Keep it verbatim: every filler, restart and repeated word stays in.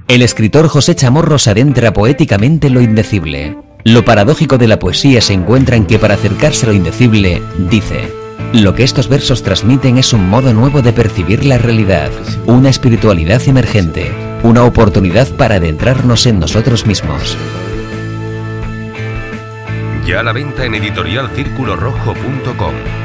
El escritor José Chamorros adentra poéticamente en lo indecible. Lo paradójico de la poesía se encuentra en que para acercarse a lo indecible, dice: lo que estos versos transmiten es un modo nuevo de percibir la realidad, una espiritualidad emergente, una oportunidad para adentrarnos en nosotros mismos. Ya a la venta en editorial círculo rojo punto com.